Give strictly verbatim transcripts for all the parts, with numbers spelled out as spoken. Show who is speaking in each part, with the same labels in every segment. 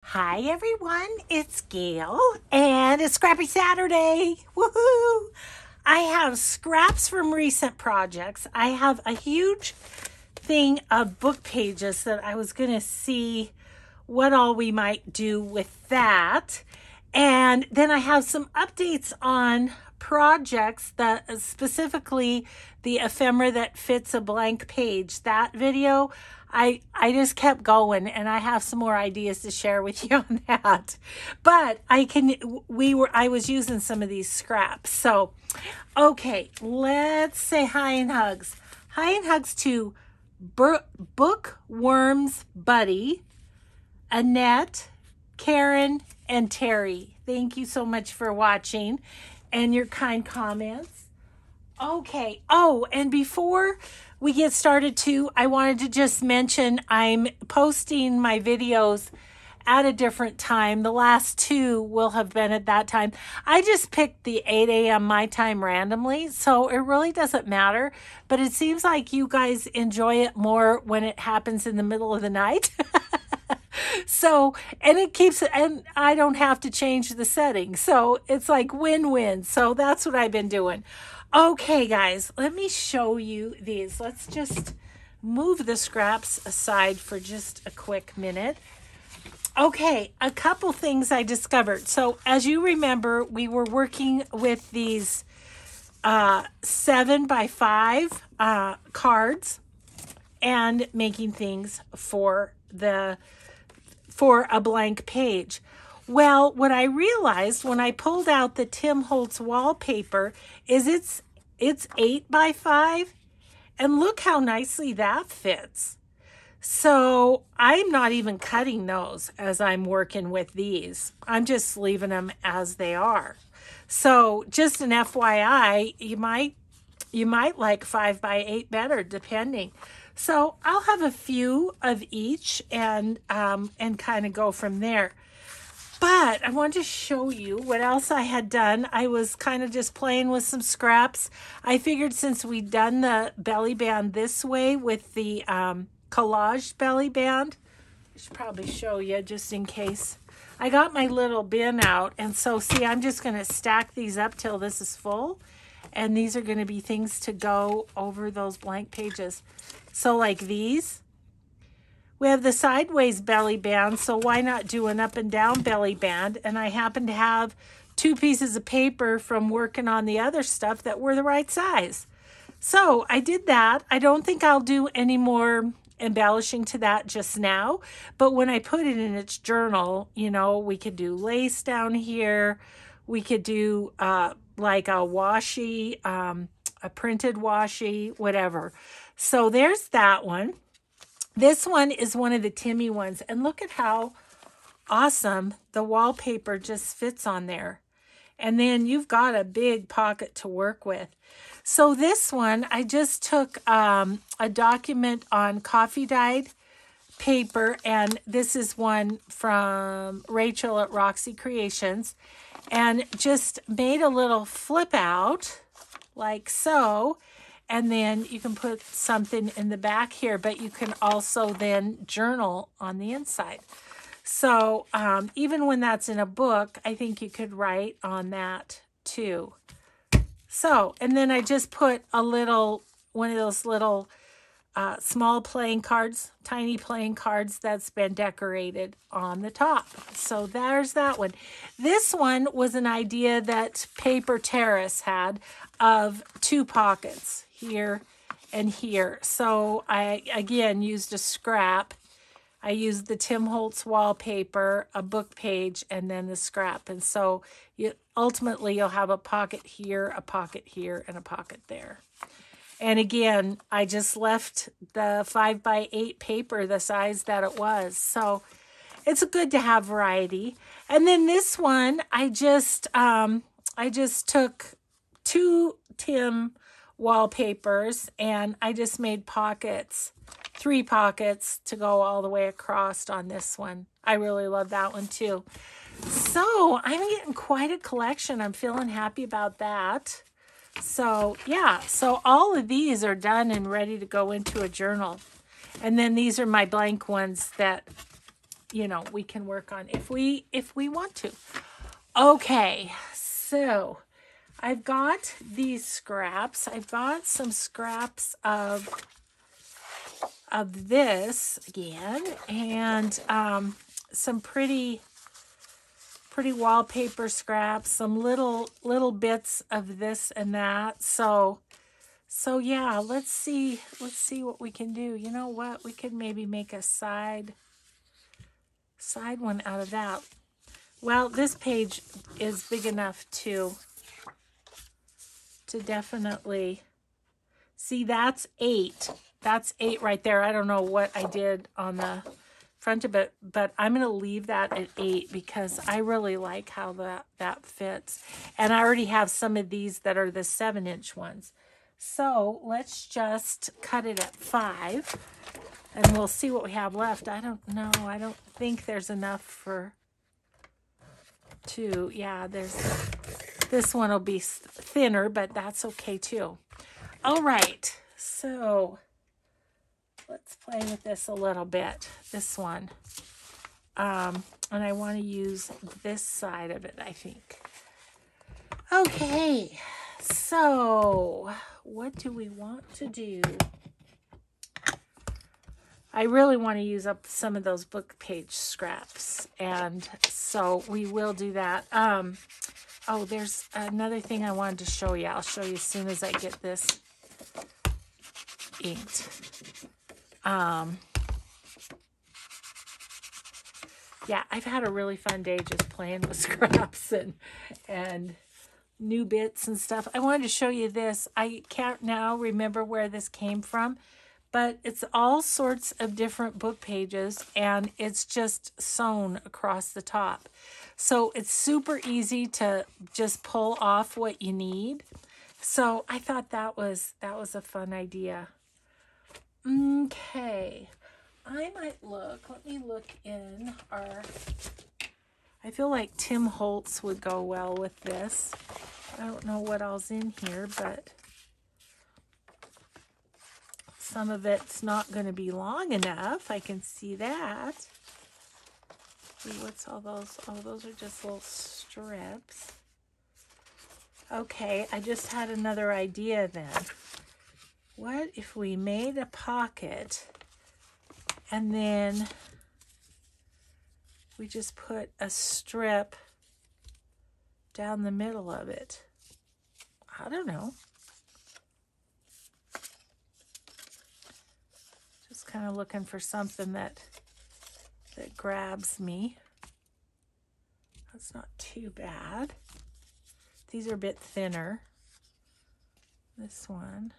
Speaker 1: Hi everyone, it's Gail and it's Scrappy Saturday. Woohoo! I have scraps from recent projects. I have a huge thing of book pages that I was going to see what all we might do with that. And then I have some updates on projects that specifically the ephemera that fits a blank page. That video, I I just kept going and I have some more ideas to share with you on that. But I can we were I was using some of these scraps. So, okay, let's say hi and hugs. Hi and hugs to Bur- Bookworms Buddy, Annette, Karen, and Terry. Thank you so much for watching and your kind comments. Okay. Oh, and before we get started too, I wanted to just mention I'm posting my videos at a different time. The last two will have been at that time. I just picked the eight a.m. my time randomly, so it really doesn't matter. But it seems like you guys enjoy it more when it happens in the middle of the night. So, and it keeps, and I don't have to change the settings. So it's like win-win. So that's what I've been doing. Okay, guys, let me show you these. Let's just move the scraps aside for just a quick minute. Okay, a couple things I discovered. So as you remember, we were working with these uh, seven by five uh, cards and making things for the for a blank page. Well, what I realized when I pulled out the Tim Holtz wallpaper is it's it's eight by five, and look how nicely that fits. So I'm not even cutting those as I'm working with these. I'm just leaving them as they are. So just an F Y I, you might you might like five by eight better, depending. So I'll have a few of each and um, and kind of go from there. But I want to show you what else I had done. I was kind of just playing with some scraps. I figured since we'd done the belly band this way with the um, collage belly band, I should probably show you just in case. I got my little bin out, and so see, I'm just going to stack these up till this is full. And these are going to be things to go over those blank pages. So like these, we have the sideways belly band, so why not do an up and down belly band? And I happen to have two pieces of paper from working on the other stuff that were the right size. So I did that. I don't think I'll do any more embellishing to that just now, but when I put it in its journal, you know, we could do lace down here. We could do uh, like a washi, um, a printed washi, whatever. So there's that one. This one is one of the Timmy ones. And look at how awesome the wallpaper just fits on there. And then you've got a big pocket to work with. So this one, I just took um, a document on coffee dyed paper. And this is one from Rachel at Roxy Creations. And just made a little flip out like so. And then you can put something in the back here, but you can also then journal on the inside. So um, even when that's in a book, I think you could write on that too. So, and then I just put a little, one of those little uh, small playing cards, tiny playing cards that's been decorated on the top. So there's that one. This one was an idea that Paper Terrace had of two pockets here and here. So I, again, used a scrap. I used the Tim Holtz wallpaper, a book page, and then the scrap. And so you, ultimately you'll have a pocket here, a pocket here, and a pocket there. And again, I just left the five by eight paper the size that it was. So it's good to have variety. And then this one, I just, um, I just took two Tim wallpapers and I just made pockets, three pockets to go all the way across on this one. I really love that one too. So I'm getting quite a collection. I'm feeling happy about that. So yeah, so all of these are done and ready to go into a journal. And then these are my blank ones that you know, we can work on if we, if we want to. Okay, so I've got these scraps. I've got some scraps of, of this again, and um, some pretty, pretty wallpaper scraps, some little, little bits of this and that. So, so yeah, let's see, let's see what we can do. You know what? We could maybe make a side, side one out of that. Well, this page is big enough to, to definitely see. That's eight. That's eight right there. I don't know what I did on the front of it, but I'm going to leave that at eight because I really like how that, that fits. And I already have some of these that are the seven inch ones. So let's just cut it at five and we'll see what we have left. I don't know. I don't think there's enough for two. Yeah, there's, this one will be thinner, but that's okay too. All right. So let's play with this a little bit, this one. Um, and I want to use this side of it, I think. Okay, so what do we want to do? I really want to use up some of those book page scraps, and so we will do that. Um, oh, there's another thing I wanted to show you. I'll show you as soon as I get this inked. Um, yeah, I've had a really fun day just playing with scraps and, and new bits and stuff. I wanted to show you this. I can't now remember where this came from, but it's all sorts of different book pages and it's just sewn across the top. So it's super easy to just pull off what you need. So I thought that was, that was a fun idea. Okay, I might look, let me look in our, I feel like Tim Holtz would go well with this. I don't know what all's in here, but some of it's not going to be long enough. I can see that. See, what's all those? Oh, those are just little strips. Okay, I just had another idea then. What if we made a pocket and then we just put a strip down the middle of it? I don't know. Just kind of looking for something that that grabs me. That's not too bad. These are a bit thinner. This one.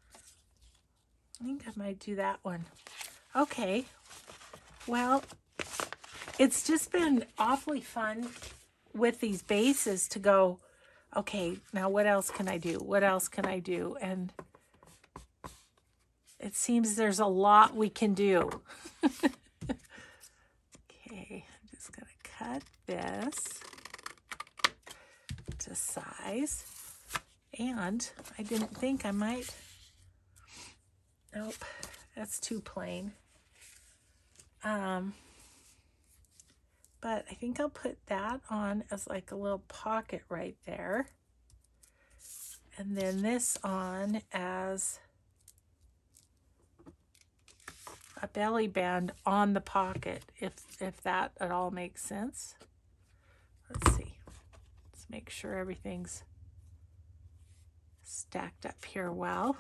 Speaker 1: I think I might do that one. Okay. Well, it's just been awfully fun with these bases to go, okay, now what else can I do? What else can I do? And it seems there's a lot we can do. Okay, I'm just going to cut this to size. And I didn't think I might... Nope, that's too plain. Um, but I think I'll put that on as like a little pocket right there. And then this on as a belly band on the pocket, if, if that at all makes sense. Let's see. Let's make sure everything's stacked up here well.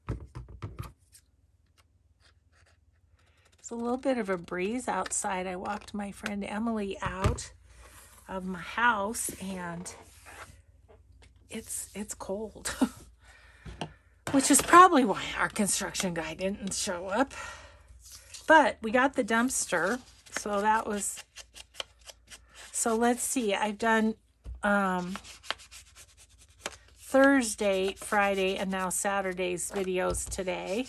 Speaker 1: It's a little bit of a breeze outside. I walked my friend Emily out of my house and it's it's cold. Which is probably why our construction guy didn't show up. But we got the dumpster, so that was, so let's see. I've done um, Thursday, Friday, and now Saturday's videos today.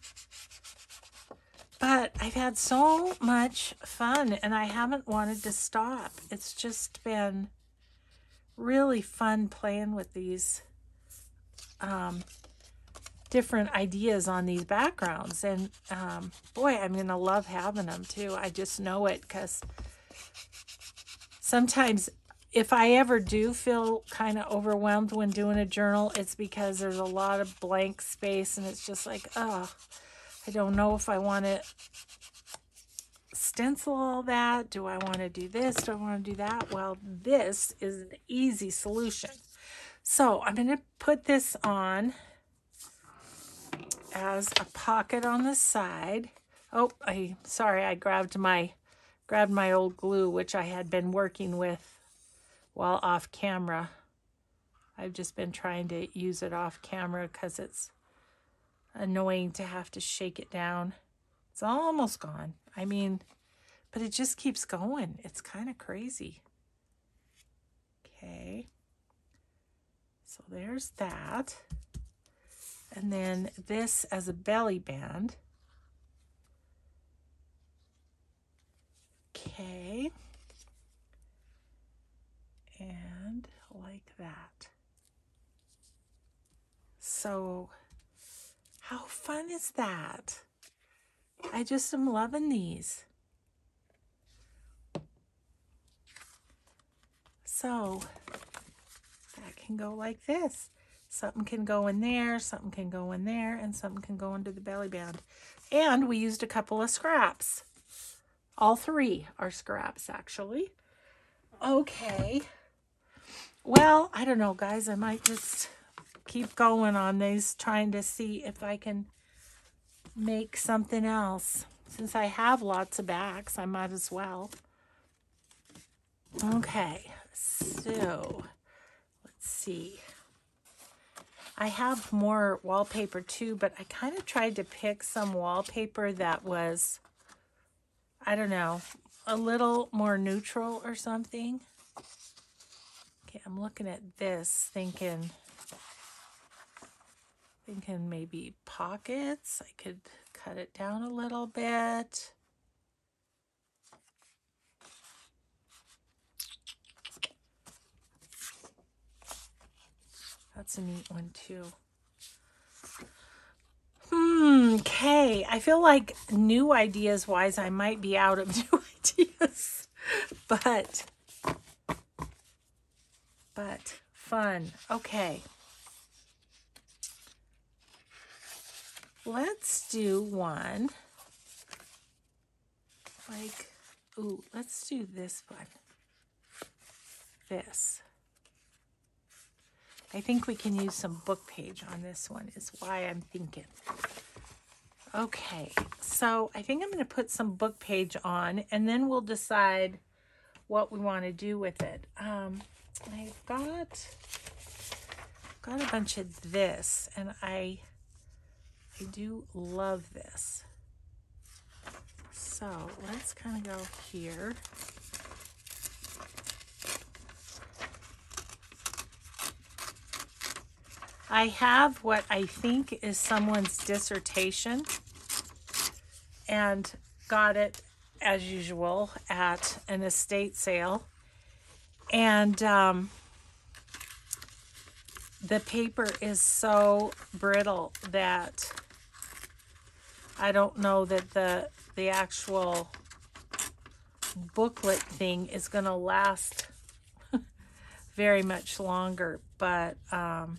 Speaker 1: But I've had so much fun and I haven't wanted to stop. It's just been really fun playing with these um, different ideas on these backgrounds. And um, boy, I'm going to love having them too. I just know it, because sometimes if I ever do feel kind of overwhelmed when doing a journal, it's because there's a lot of blank space and it's just like, oh, I don't know if I want to stencil all that. Do I want to do this? Do I want to do that? Well, this is an easy solution. So I'm going to put this on as a pocket on the side. Oh, I sorry, I grabbed my grabbed my old glue, which I had been working with while off camera. I've just been trying to use it off camera because it's annoying to have to shake it down. It's almost gone. I mean, but it just keeps going. It's kind of crazy. Okay. So there's that. And then this as a belly band. Okay. And like that. So how fun is that? I just am loving these. So that can go like this. Something can go in there, something can go in there, and something can go into the belly band. And we used a couple of scraps. All three are scraps, actually. Okay. Well, I don't know, guys. I might just keep going on these, trying to see if I can make something else. Since I have lots of backs, I might as well. Okay, so let's see. I have more wallpaper too, but I kind of tried to pick some wallpaper that was, I don't know, a little more neutral or something. Okay, I'm looking at this, thinking, thinking maybe pockets. I could cut it down a little bit. That's a neat one too. Hmm, okay. I feel like new ideas wise, I might be out of new ideas. But, but fun. Okay. Let's do one. Like, ooh, let's do this one. This. I think we can use some book page on this one is why I'm thinking. Okay, so I think I'm going to put some book page on and then we'll decide what we want to do with it. Um, I've got, got a bunch of this and I, I do love this. So let's kind of go here. I have what I think is someone's dissertation and got it as usual at an estate sale. And um, the paper is so brittle that I don't know that the, the actual booklet thing is going to last very much longer, but um,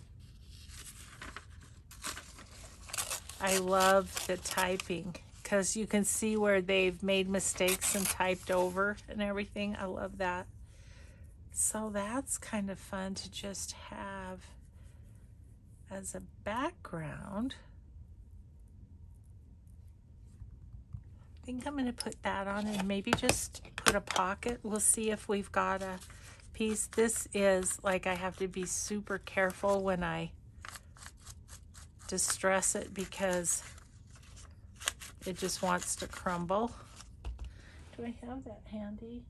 Speaker 1: I love the typing because you can see where they've made mistakes and typed over and everything. I love that. So that's kind of fun to just have as a background. I think I'm going to put that on and maybe just put a pocket. We'll see if we've got a piece. This is like I have to be super careful when I distress it because it just wants to crumble. Do I have that handy?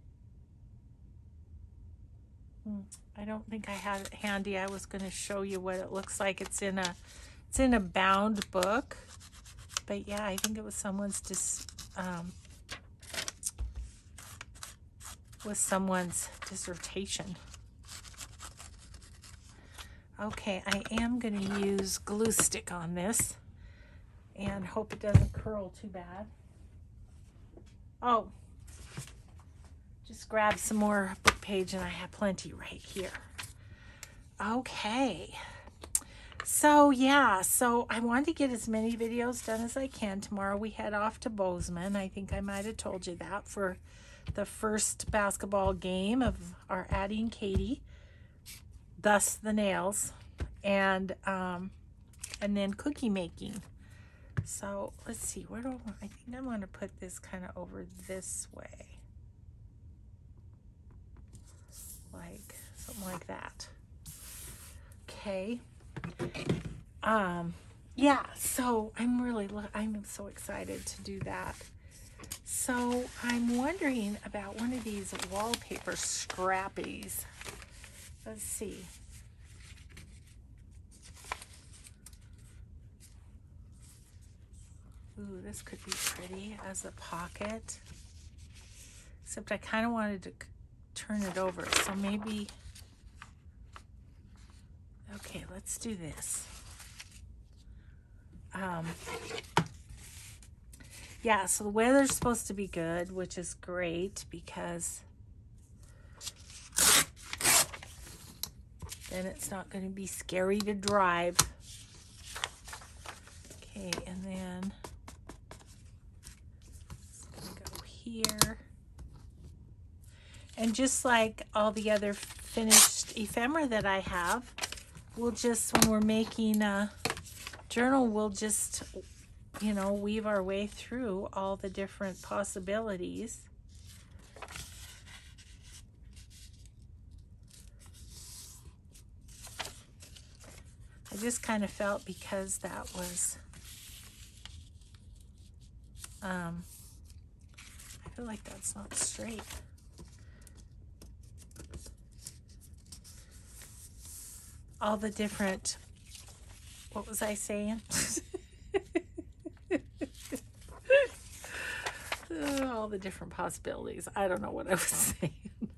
Speaker 1: Hmm, I don't think I had it handy. I was going to show you what it looks like. It's in a it's in a bound book, but yeah, I think it was someone's dis um, was someone's dissertation. Okay, I am going to use glue stick on this and hope it doesn't curl too bad. Oh, just grab some more book page and I have plenty right here. Okay. So yeah, so I want to get as many videos done as I can. Tomorrow we head off to Bozeman. I think I might have told you that, for the first basketball game of our Addie and Katie, thus the nails, and um, and then cookie making. So let's see, where do I, I think I'm going to put this kind of over this way, like something like that. Okay. Um, yeah, so I'm really, I'm so excited to do that. So I'm wondering about one of these wallpaper scrappies. Let's see. Ooh, this could be pretty as a pocket. Except I kind of wanted to turn it over, so maybe... Okay, let's do this. Um, yeah, so the weather's supposed to be good, which is great because then it's not going to be scary to drive. Okay, and then go here. And just like all the other finished ephemera that I have, we'll just, when we're making a journal, we'll just, you know, weave our way through all the different possibilities. I just kind of felt, because that was, um, I feel like that's not straight. All the different, what was I saying? uh, all the different possibilities. I don't know what I was saying.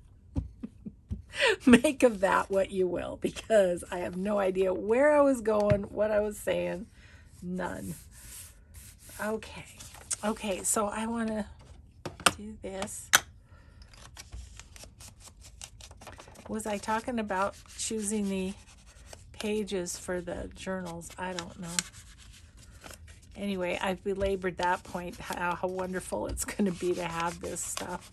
Speaker 1: Make of that what you will, because I have no idea where I was going, what I was saying. None. Okay. Okay, so I want to do this. Was I talking about choosing the pages for the journals? I don't know. Anyway, I've belabored that point, how, how wonderful it's going to be to have this stuff.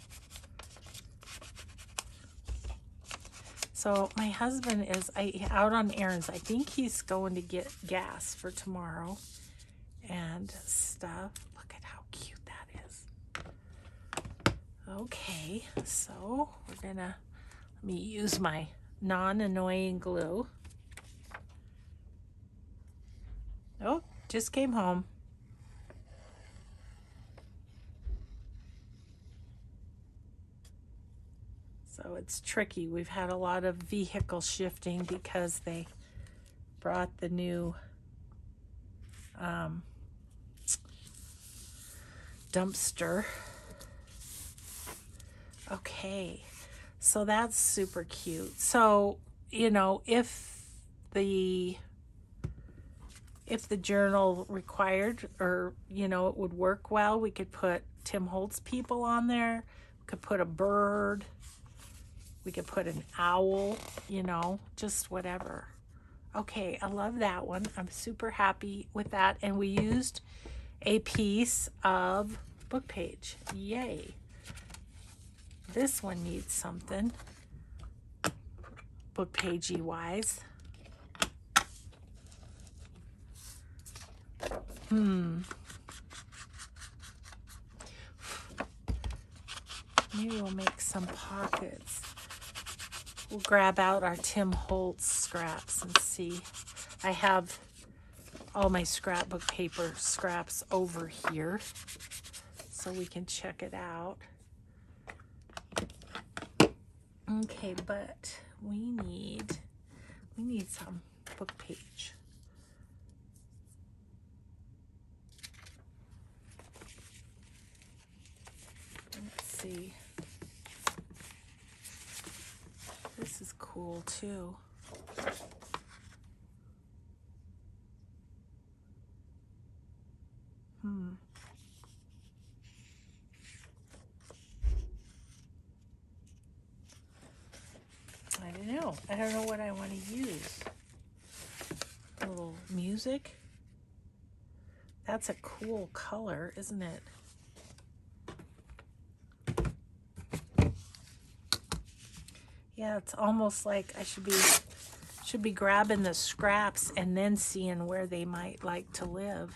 Speaker 1: So my husband is I, out on errands. I think he's going to get gas for tomorrow and stuff. Look at how cute that is. Okay, so we're going to, let me use my non-annoying glue. Oh, just came home. So it's tricky. We've had a lot of vehicle shifting because they brought the new um, dumpster. Okay, so that's super cute. So, you know, if the if the journal required, or, you know, it would work well, we could put Tim Holtz people on there. We could put a bird. We could put an owl, you know, just whatever. Okay, I love that one. I'm super happy with that. And we used a piece of book page. Yay. This one needs something book pagey wise. Hmm. Maybe we'll make some pockets. We'll grab out our Tim Holtz scraps and see. I have all my scrapbook paper scraps over here, so we can check it out. Okay, but we need we need some book page. Let's see. This is cool too. know. I don't know what I want to use. A little music. That's a cool color, isn't it? Yeah, it's almost like I should be should be grabbing the scraps and then seeing where they might like to live.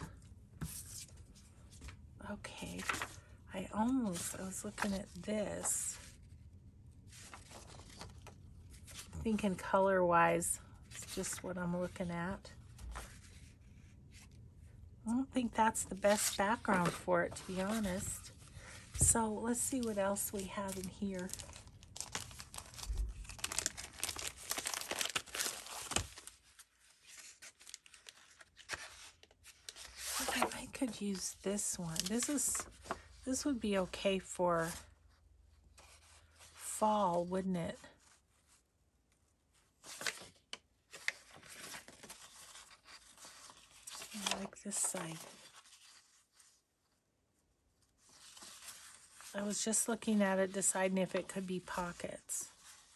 Speaker 1: Okay. I almost, I was looking at this, thinking color-wise, it's just what I'm looking at. I don't think that's the best background for it, to be honest. So let's see what else we have in here. Okay, I could use this one. This is, this would be okay for fall, wouldn't it? I like this side. I was just looking at it, deciding if it could be pockets.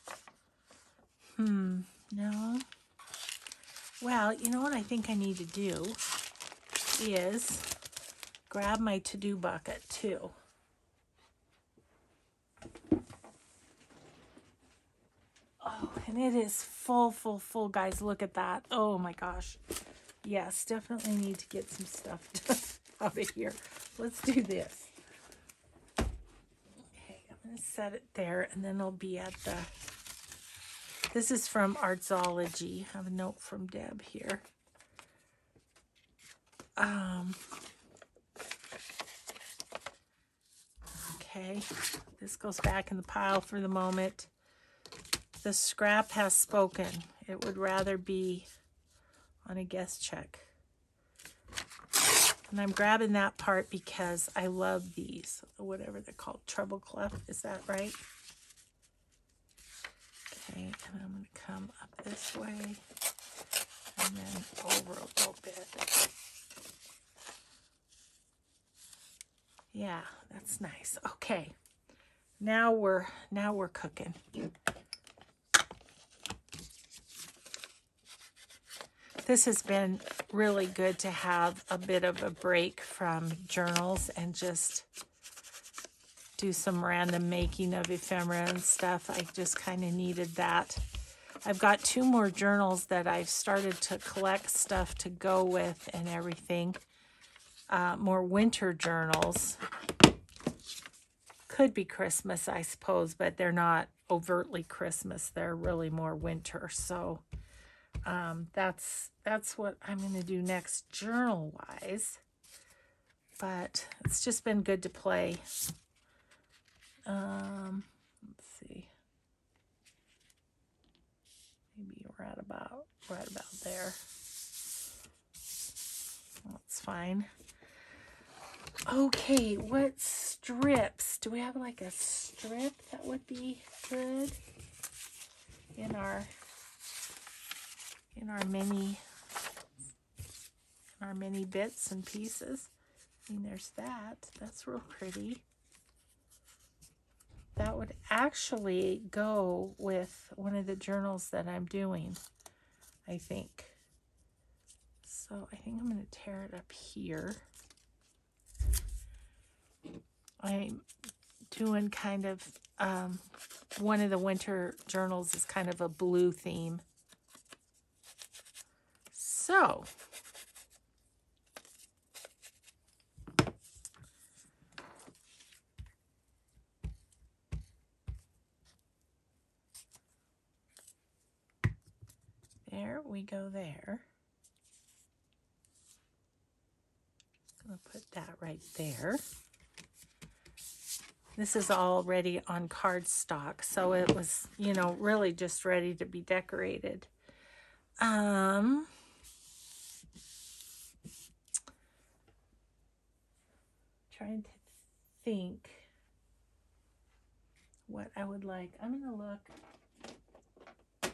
Speaker 1: Hmm, no. Well, you know what I think I need to do is grab my to-do bucket too. Oh, and it is full, full, full, guys. Look at that. Oh my gosh. Yes, definitely need to get some stuff out of here. Let's do this. Okay, I'm going to set it there, and then I'll be at the... This is from Artsology. I have a note from Deb here. Um, okay, this goes back in the pile for the moment. The scrap has spoken. It would rather be on a guest check. And I'm grabbing that part because I love these, whatever they're called, treble clef, is that right? Okay, and I'm going to come up this way and then over a little bit. Yeah, that's nice. Okay, now we're now we're cooking. This has been really good to have a bit of a break from journals and just do some random making of ephemera and stuff. I just kind of needed that. I've got two more journals that I've started to collect stuff to go with and everything. Uh, more winter journals. Could be Christmas, I suppose, but they're not overtly Christmas. They're really more winter. So um, that's that's what I'm going to do next journal-wise. But it's just been good to play. Um, let's see. Maybe right about right about there. That's fine. Okay, what strips? Do we have like a strip that would be good in our in our mini in our mini bits and pieces? I mean, there's that. That's real pretty. That would actually go with one of the journals that I'm doing, I think. So I think I'm going to tear it up here. I'm doing kind of, um, one of the winter journals is kind of a blue theme. So, there we go there. I'm going to put that right there. This is already on cardstock, so it was, you know, really just ready to be decorated. Um, trying to think what I would like. I'm going to look.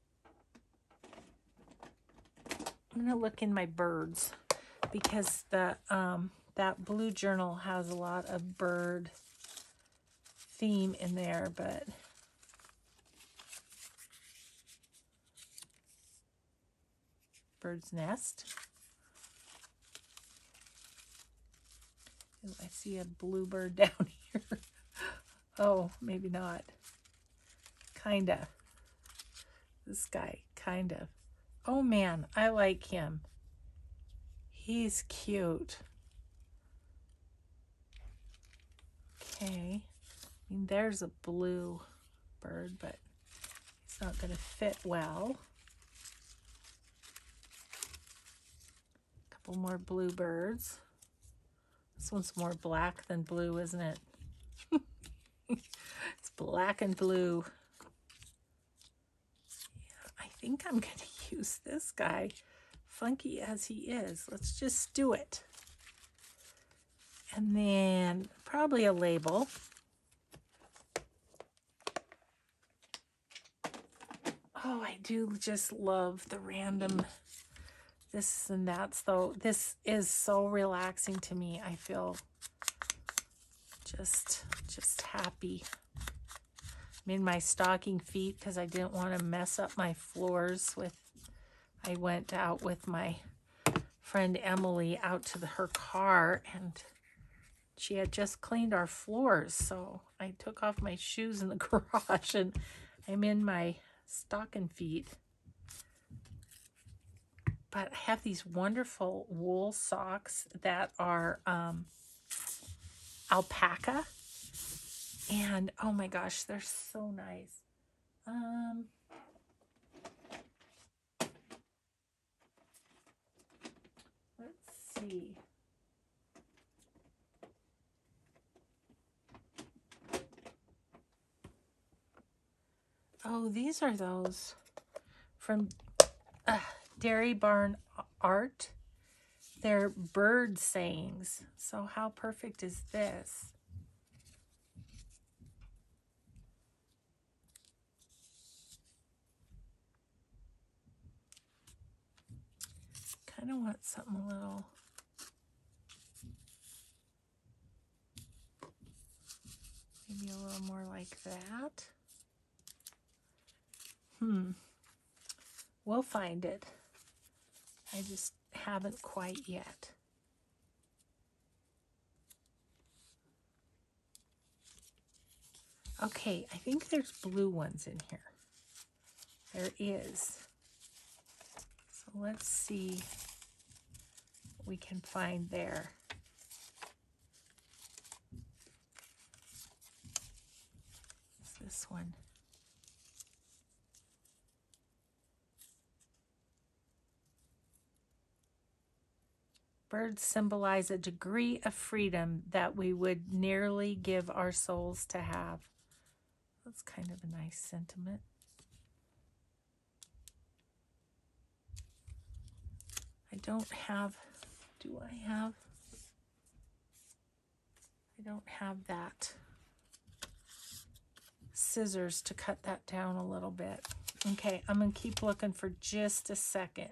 Speaker 1: I'm going to look in my birds because the um, that blue journal has a lot of bird theme in there, but bird's nest. Ooh, I see a bluebird down here. Oh, maybe not. Kinda. This guy, kind of. Oh man, I like him. He's cute. Okay. I mean, there's a blue bird, but it's not going to fit well. A couple more blue birds. This one's more black than blue, isn't it? It's black and blue. Yeah, I think I'm going to use this guy, funky as he is. Let's just do it. And then probably a label. Oh, I do just love the random this and that's, though. This is so relaxing to me. I feel just, just happy. I'm in my stocking feet because I didn't want to mess up my floors with, I went out with my friend Emily out to the, her car, and she had just cleaned our floors. So I took off my shoes in the garage and I'm in my stocking feet. But I have these wonderful wool socks that are um, alpaca. And oh my gosh, they're so nice. Um, let's see. Oh, these are those from uh, Dairy Barn Art. They're bird sayings. So how perfect is this? Kind of want something a little, maybe a little more like that. Hmm. We'll find it. I just haven't quite yet. Okay, I think there's blue ones in here. There is. So let's see what we can find there. What's this one? Birds symbolize a degree of freedom that we would nearly give our souls to have. That's kind of a nice sentiment. I don't have, do I have? I don't have that scissors to cut that down a little bit. Okay, I'm going to keep looking for just a second.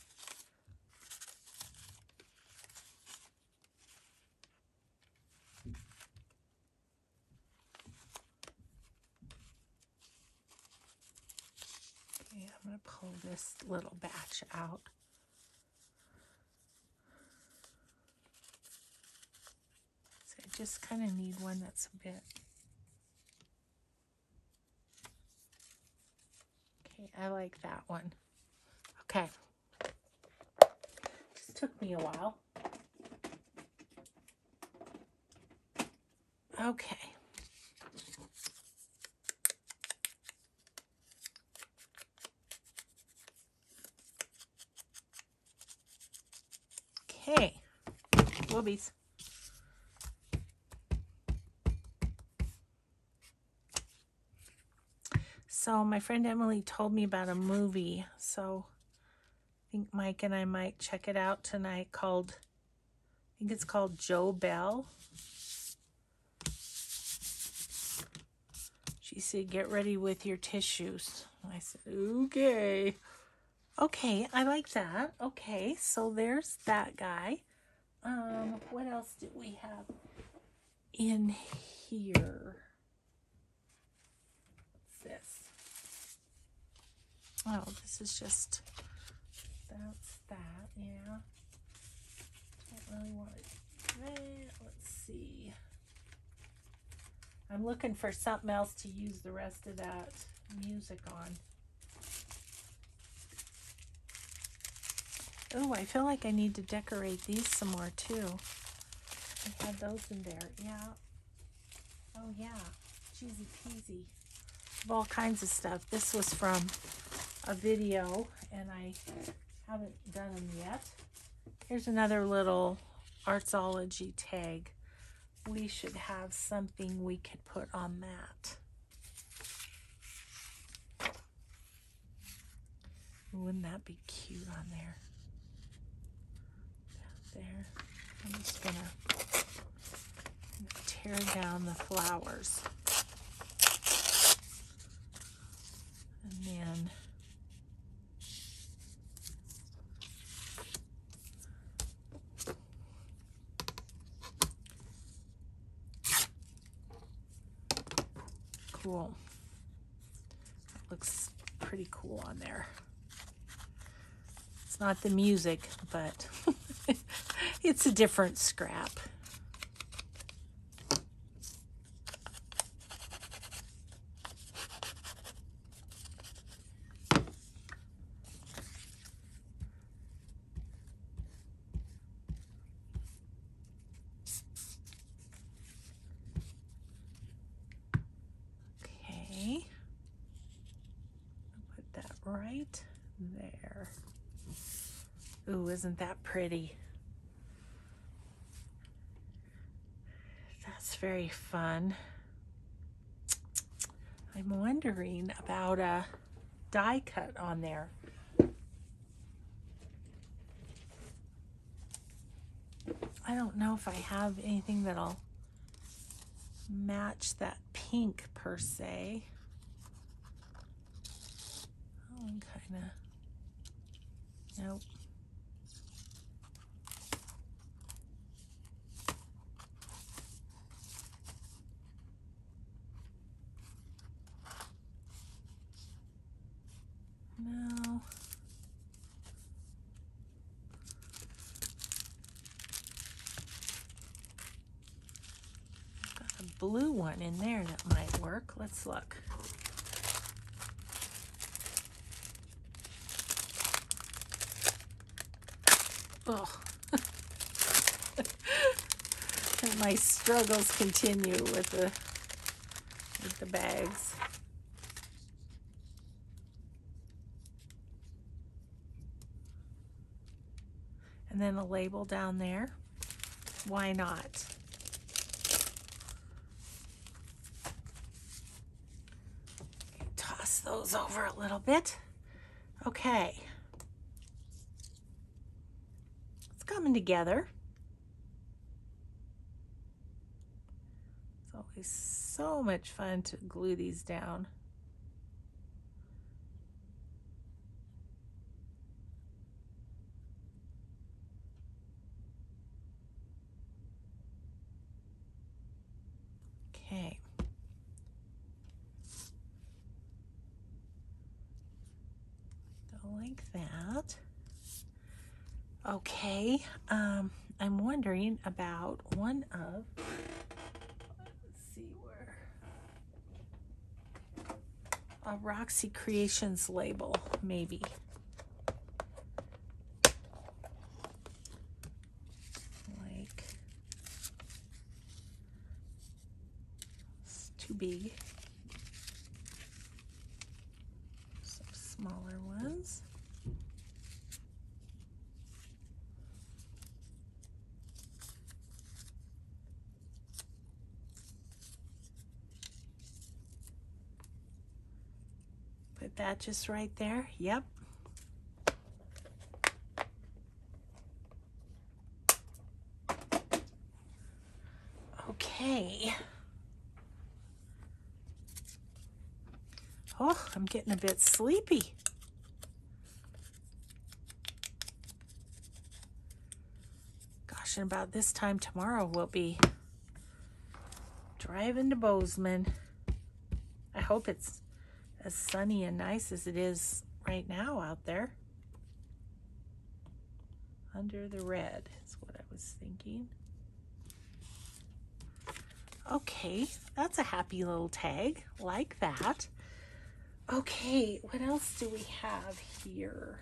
Speaker 1: Okay, I'm going to pull this little batch out. So I just kind of need one that's a bit... Okay, I like that one. Okay. Just took me a while. Okay. Okay. Whoobies. So my friend Emily told me about a movie, so I think Mike and I might check it out tonight, called, I think it's called Joe Bell. She said, get ready with your tissues. I said, okay. Okay, I like that. Okay, so there's that guy. Um, what else did we have in here? What's this? Oh, this is just that's that, yeah. Don't really want it. Let's see. I'm looking for something else to use the rest of that music on. Oh, I feel like I need to decorate these some more too. I had those in there, yeah. Oh yeah, cheesy peasy. All kinds of stuff. This was from a video and I haven't done them yet. Here's another little Artsology tag. We should have something we could put on that. Wouldn't that be cute on there? There. I'm just gonna tear down the flowers. And then cool. Looks pretty cool on there. It's not the music, but it's a different scrap. Okay. I'll put that right there. Ooh, isn't that pretty? That's very fun. I'm wondering about a die cut on there. I don't know if I have anything that'll match that pink per se. Oh, kind of. Nope. No. I've got a blue one in there that might work. Let's look. Oh. And my struggles continue with the with the bags. And then a label down there. Why not? Toss those over a little bit. Okay. It's coming together. It's always so much fun to glue these down. Okay. Go like that. Okay. Um, I'm wondering about one of, let's see where, a Roxy Creations label, maybe. Like, it's too big. Some smaller ones. Put that just right there. Yep. Okay. Oh, I'm getting a bit sleepy. Gosh, and about this time tomorrow we'll be driving to Bozeman. I hope it's as sunny and nice as it is right now out there. Under the red is what I was thinking. Okay, that's a happy little tag, like that. Okay, what else do we have here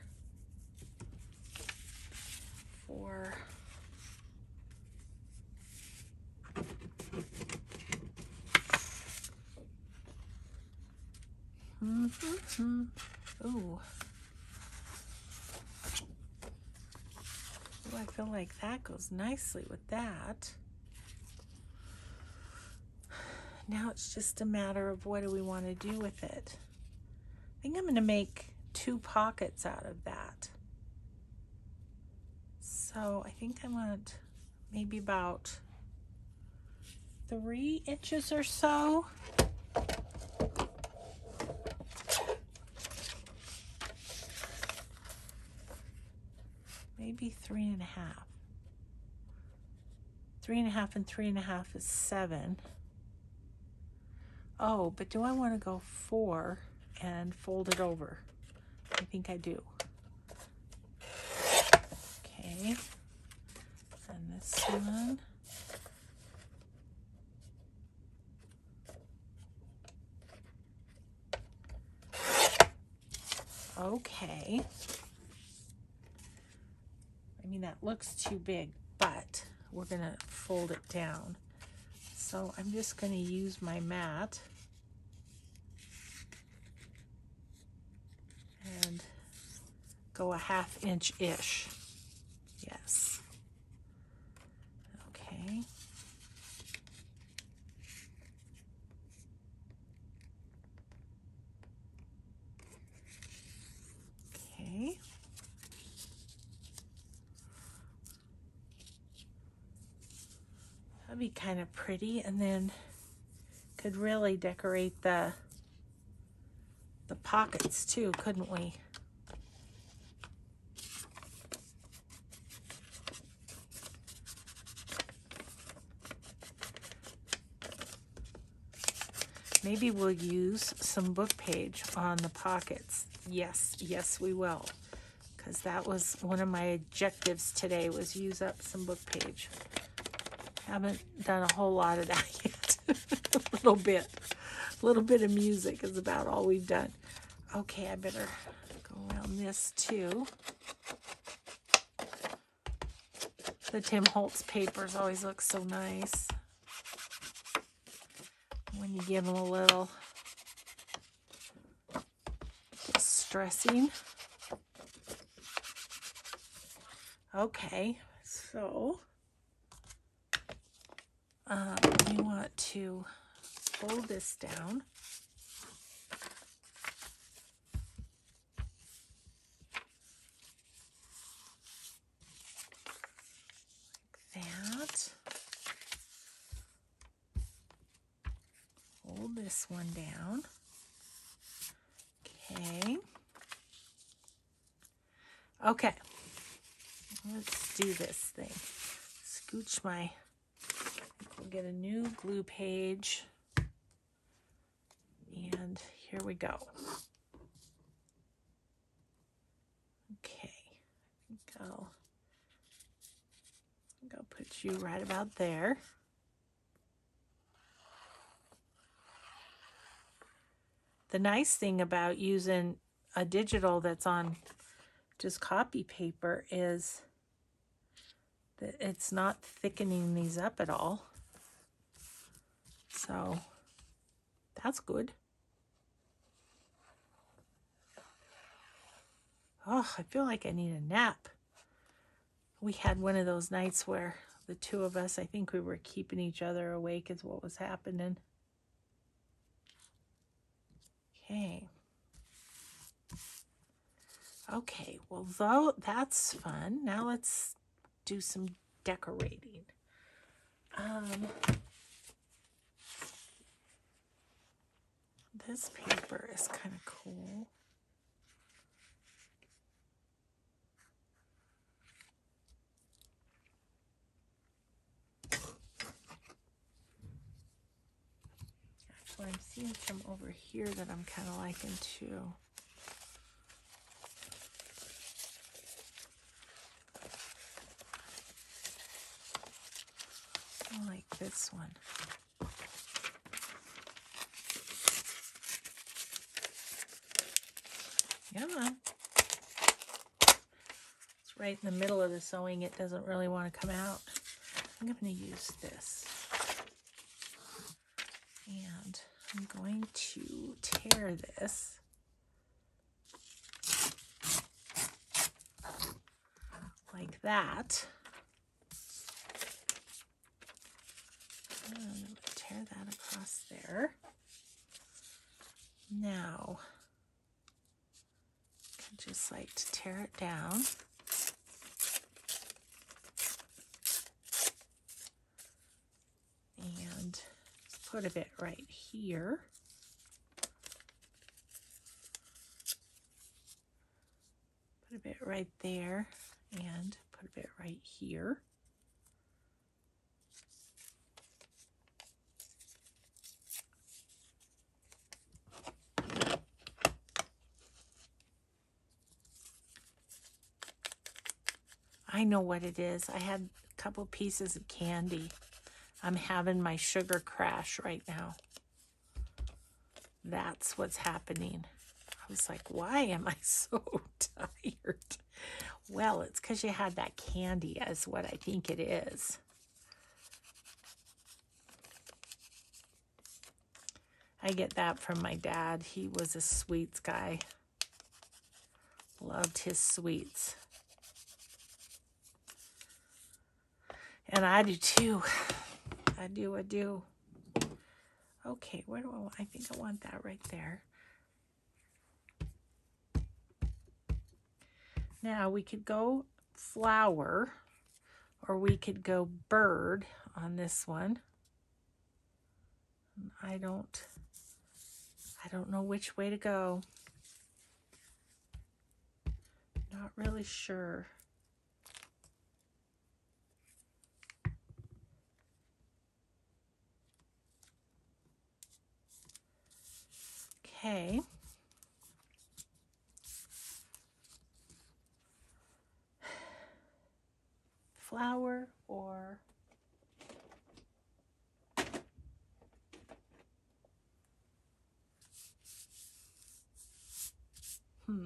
Speaker 1: for... Mm-hmm. Ooh. Ooh, I feel like that goes nicely with that. Now it's just a matter of what do we want to do with it. I think I'm going to make two pockets out of that. So I think I want maybe about three inches or so. Maybe three and a half. Three and a half and three and a half is seven. Oh, but do I want to go four and fold it over? I think I do. Okay. And this one. Okay. I mean, that looks too big, but we're going to fold it down. So I'm just going to use my mat and go a half inch-ish. Yes. Okay. Okay. That'd be kind of pretty, and then could really decorate the the pockets too, couldn't we? Maybe we'll use some book page on the pockets. Yes, yes we will. Because that was one of my objectives today, was use up some book page. Haven't done a whole lot of that yet. A little bit. A little bit of music is about all we've done. Okay, I better go around this too. The Tim Holtz papers always look so nice when you give them a little stressing. Okay, so um, we want to fold this down. Like that. Fold this one down. Okay. Okay. Let's do this thing. Scooch my, we'll get a new glue page. And here we go. Okay. I think I'll, I think I'll put you right about there. The nice thing about using a digital that's on just copy paper is that it's not thickening these up at all. So that's good. Oh, I feel like I need a nap. We had one of those nights where the two of us, I think we were keeping each other awake is what was happening. Okay. Okay, well, though that's fun. Now let's do some decorating. Um, this paper is kind of cool. Actually, I'm seeing some over here that I'm kind of liking too. I like this one. Come on. It's right in the middle of the sewing. It doesn't really want to come out. I'm going to use this. And I'm going to tear this. Like that. And I'm going to tear that across there. Now, I just like to tear it down. And put a bit right here. Put a bit right there. And put a bit right here. I know what it is. I had a couple pieces of candy. I'm having my sugar crash right now. That's what's happening. I was like, why am I so tired? Well, it's because you had that candy is what I think it is. I get that from my dad. He was a sweets guy. Loved his sweets. And I do too. I do, I do. Okay, where do I want? I think I want that right there. Now we could go flower, or we could go bird on this one. I don't, I don't know which way to go. Not really sure. Okay. Flower or hmm.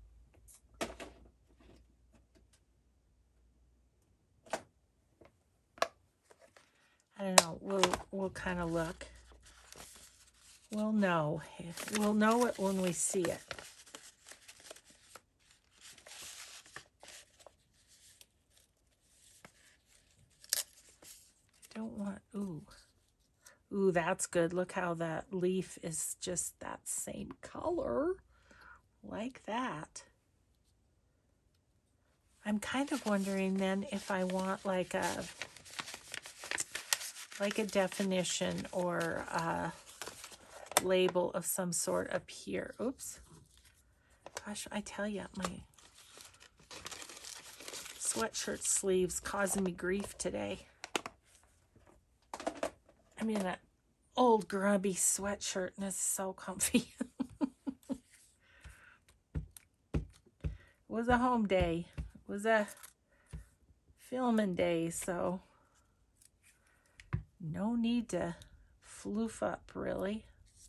Speaker 1: I don't know. We'll we'll kind of look. We'll know. We'll know it when we see it. Don't want, ooh. Ooh, that's good. Look how that leaf is just that same color. Like that. I'm kind of wondering then if I want like a like a definition or a label of some sort up here. Oops. Gosh, I tell you, my sweatshirt sleeves causing me grief today. I'm in an old grubby sweatshirt and it's so comfy. It was a home day. It was a filming day, so no need to floof up really.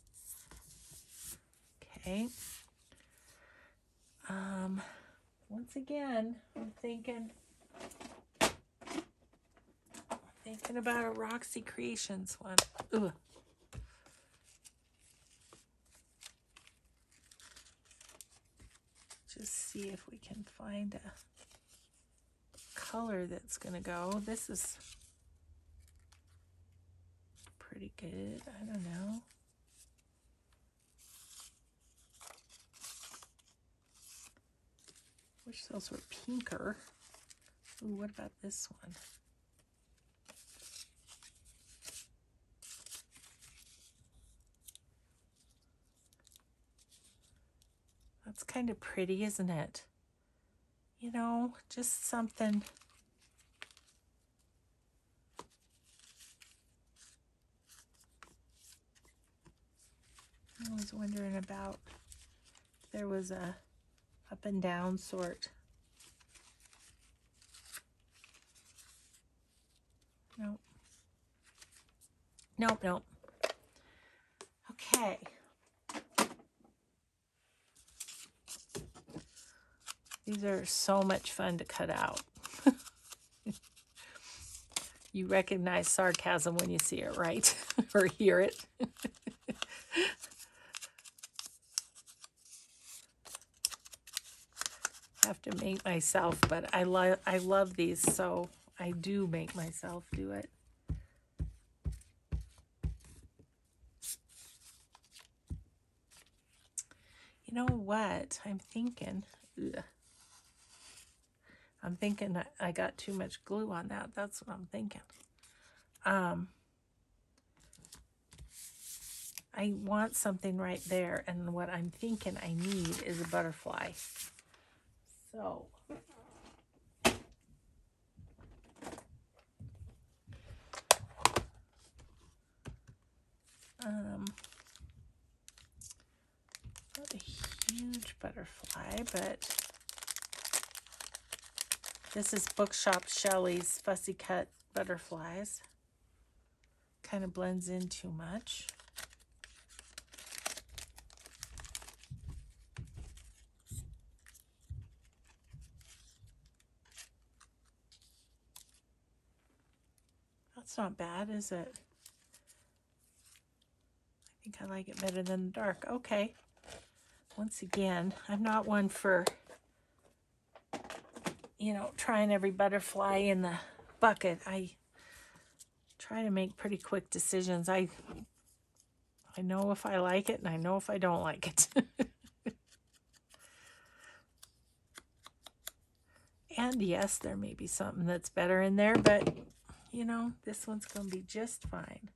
Speaker 1: Okay. Um, once again, I'm thinking Thinking about a Roxy Creations one. Ooh. Just see if we can find a color that's going to go. This is pretty good. I don't know. Wish those were pinker. Ooh, what about this one? That's kind of pretty, isn't it? You know, just something. I was wondering about if there was a up and down sort. Nope. Nope, nope. Okay. These are so much fun to cut out. You recognize sarcasm when you see it, right? Or hear it. Have to make myself, but I love I love these, so I do make myself do it. You know what? I'm thinking. Ugh. I'm thinking that I got too much glue on that. That's what I'm thinking. Um, I want something right there, and what I'm thinking I need is a butterfly. So, um, not a huge butterfly, but this is Bookshop Shelley's Fussy Cut Butterflies. Kind of blends in too much. That's not bad, is it? I think I like it better than the dark. Okay. Once again, I'm not one for, you know, trying every butterfly in the bucket. I try to make pretty quick decisions. I I know if I like it, and I know if I don't like it. And yes, there may be something that's better in there, but, you know, this one's going to be just fine.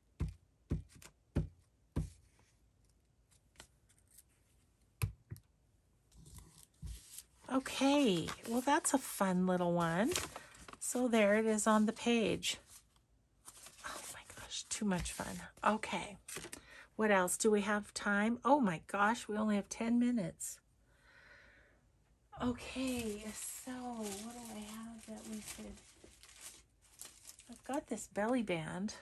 Speaker 1: Okay, well, that's a fun little one. So there it is on the page. Oh my gosh, too much fun. Okay, what else? Do we have time? Oh my gosh, we only have ten minutes. Okay, so what do I have that we could... I've got this belly band.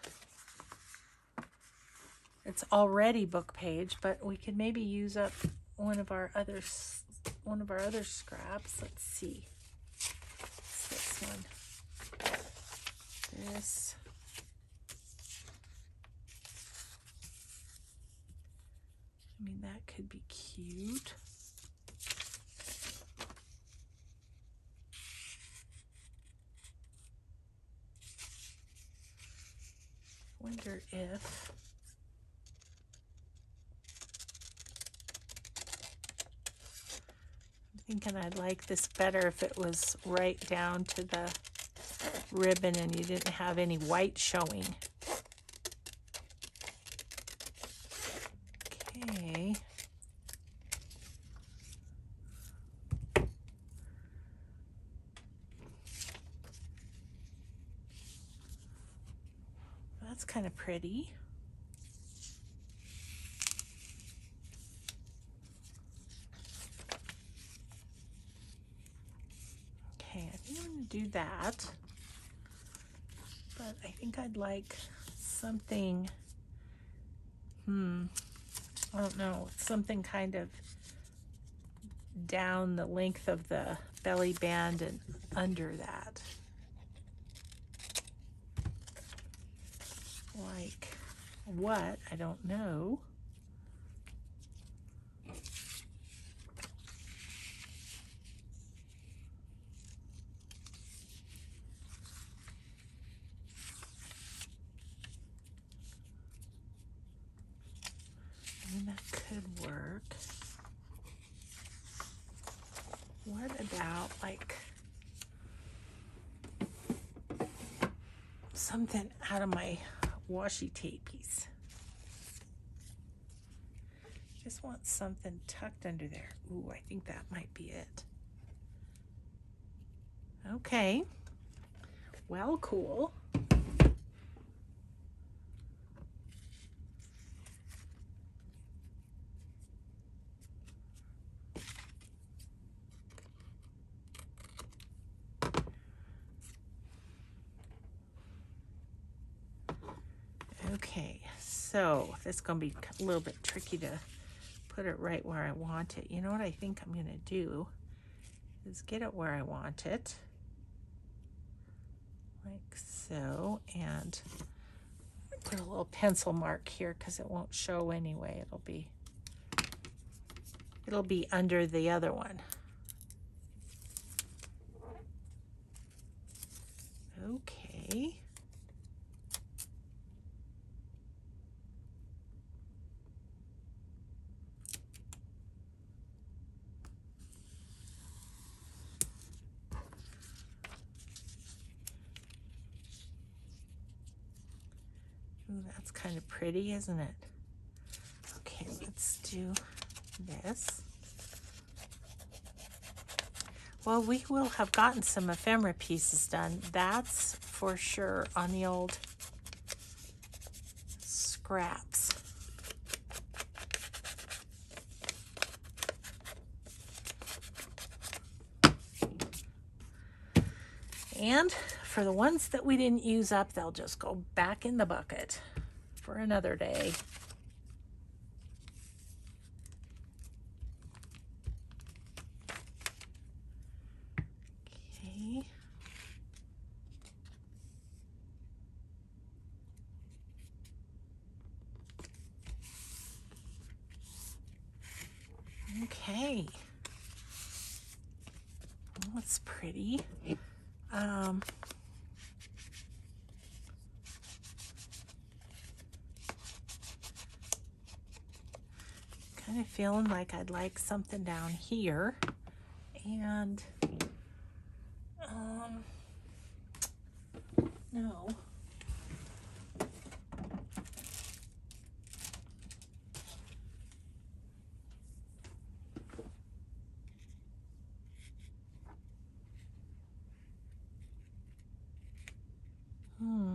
Speaker 1: It's already book page, but we could maybe use up one of our other one of our other scraps. Let's see. What's this one? This. I mean, that could be cute. Wonder if I'm thinking I'd like this better if it was right down to the ribbon and you didn't have any white showing. Okay. That's kind of pretty. Okay, I think I'm going to do that. But I think I'd like something, hmm, I don't know, something kind of down the length of the belly band and under that. Like what? I don't know. I mean, that could work. What about like something out of my washi tapies? Just want something tucked under there. Ooh, I think that might be it. Okay. Well, cool. Okay, so this is going to be a little bit tricky to put it right where I want it. You know what I think I'm going to do is get it where I want it, like so, and put a little pencil mark here because it won't show anyway. It'll be it'll be under the other one. Okay. Ooh, that's kind of pretty, isn't it? Okay, let's do this. Well, we will have gotten some ephemera pieces done. That's for sure on the old scraps. And for the ones that we didn't use up, they'll just go back in the bucket for another day. Okay. Okay. Oh, that's pretty. Um, kind of feeling like I'd like something down here, and um, no. Hmm.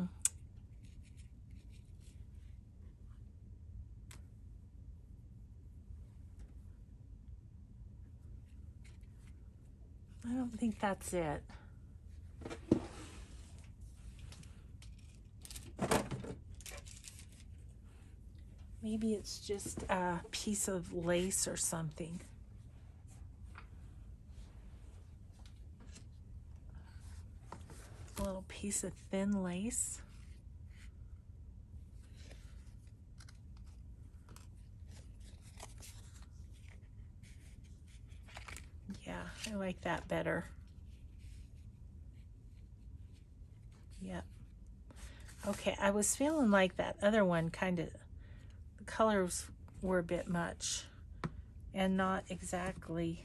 Speaker 1: I don't think that's it. Maybe it's just a piece of lace or something. A little piece of thin lace. Yeah, I like that better. Yep. Okay, I was feeling like that other one kind of, the colors were a bit much and not exactly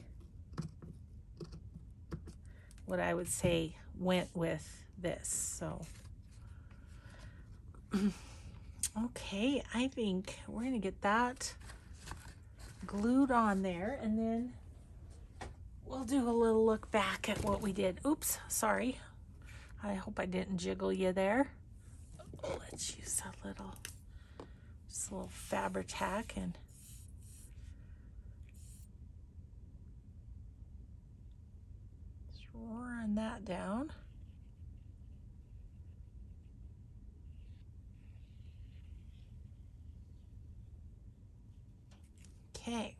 Speaker 1: what I would say went with this. So, okay, I think we're going to get that glued on there, and then we'll do a little look back at what we did. Oops, sorry. I hope I didn't jiggle you there. Let's use a little, just a little Fabri-Tac and just run that down. Okay.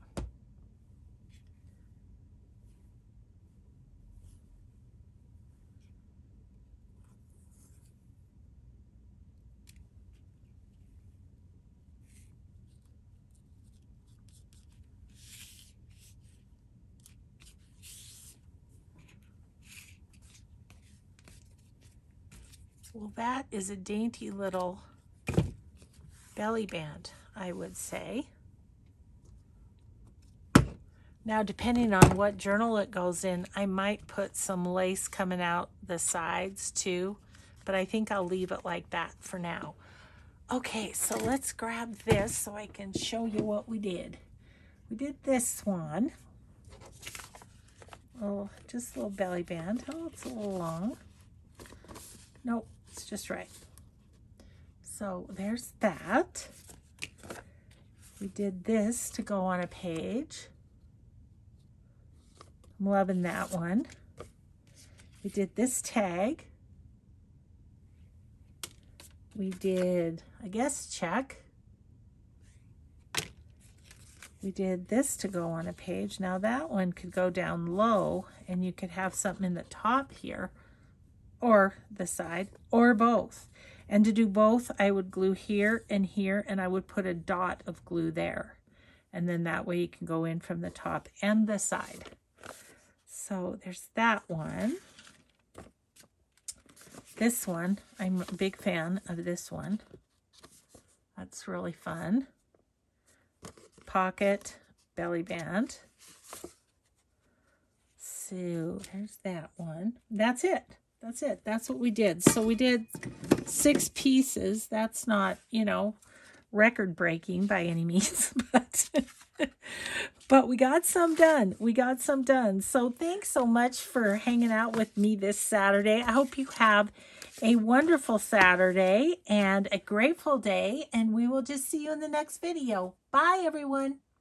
Speaker 1: Well, that is a dainty little belly band, I would say. Now, depending on what journal it goes in, I might put some lace coming out the sides too, but I think I'll leave it like that for now. Okay, so let's grab this so I can show you what we did. We did this one. Oh, just a little belly band. Oh, it's a little long. Nope, it's just right. So there's that. We did this to go on a page. I'm loving that one. We did this tag. We did, I guess, check. we did this to go on a page. Now that one could go down low, and you could have something in the top here, or the side, or both. And to do both, I would glue here and here, and I would put a dot of glue there. And then that way you can go in from the top and the side. So there's that one. This one, I'm a big fan of this one. That's really fun. Pocket belly band. So there's that one. That's it. That's it. That's what we did. So we did six pieces. That's not, you know, record breaking by any means, but but we got some done. We got some done. So thanks so much for hanging out with me this Saturday. I hope you have a wonderful Saturday and a grateful day, and we will just see you in the next video. Bye, everyone.